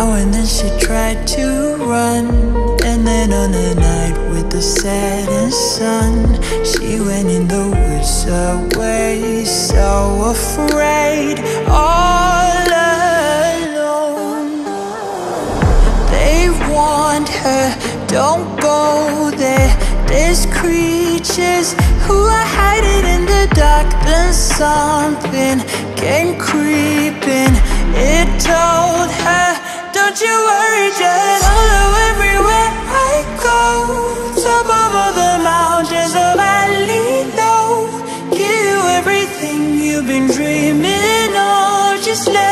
Now and then she tried to run, and then on a night with the setting sun, she went in the woods away, so afraid, all alone. They warned her, don't go there, there's creatures who are hiding in the dark. Then something came creeping, it told her, don't you worry, just follow everywhere I go. Top of all the mountains of valley low, give you everything you've been dreaming of. Just let